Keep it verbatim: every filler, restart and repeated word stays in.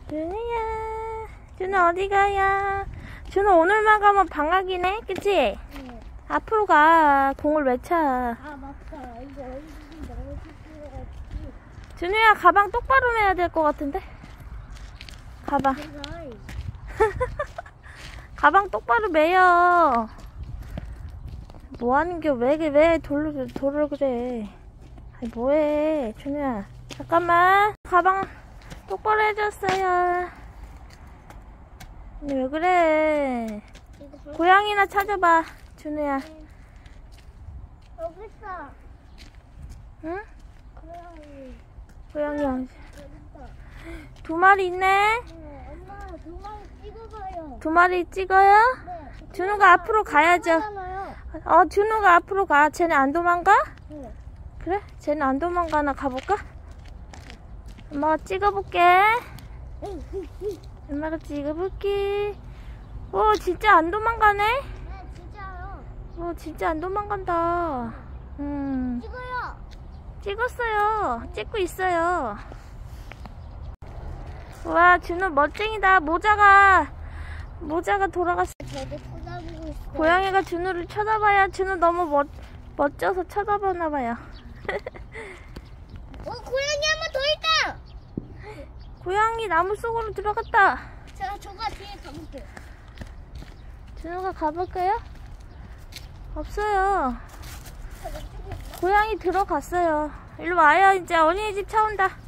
준우야, 준우 어디 가야? 준우 오늘만 가면 방학이네, 그치? 네. 앞으로 가. 공을 왜 차? 아 맞다. 이거 얼굴이 너무 찌그러졌지. 준우야, 가방 똑바로 매야 될 것 같은데? 가방. 가방 똑바로 매요. 뭐 하는 겨? 왜, 왜 돌을, 돌을 그래? 아니, 뭐해, 준우야. 잠깐만. 가방 똑바로 해줬어요. 왜 그래? 고양이나 찾아봐, 준우야. 여기 있어. 응? 고양이. 고양이 여기 있다. 두 마리 있네? 네, 엄마 두 마리 찍어봐요. 두 마리 찍어요? 네. 준우가 앞으로 가야죠. 하잖아요. 어, 준우가 앞으로 가. 쟤네 안 도망가? 네. 그래? 쟤네 안 도망가나 가볼까? 엄마가 찍어볼게. 엄마가 찍어볼게. 오, 진짜 안 도망가네? 네, 진짜요. 오, 진짜 안 도망간다. 음, 찍어요. 찍었어요. 찍고 있어요. 와, 준우 멋쟁이다. 모자가, 모자가 돌아갔어. 저도 쳐다보고 있어요. 고양이가 준우를 쳐다봐야 준우 너무 멋, 멋져서 쳐다보나봐요. 어, 고양이 한 번 더 있다. 고양이 나무 속으로 들어갔다. 제가 저가 뒤에 가볼게요. 준우가 가볼까요? 없어요. 고양이 들어갔어요. 일로 와요. 이제 어린이집 차 온다.